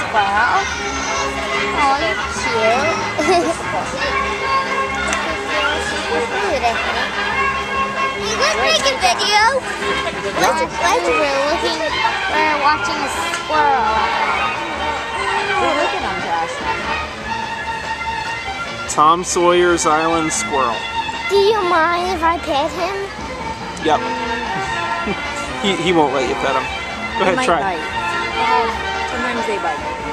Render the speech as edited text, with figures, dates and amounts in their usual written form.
Wow. Oh, you're cute. You guys making video? We're watching a squirrel. We're looking on Josh. Tom Sawyer's Island Squirrel. Do you mind if I pet him? Yep. he won't let you pet him. Go ahead, try. Sometimes they bite.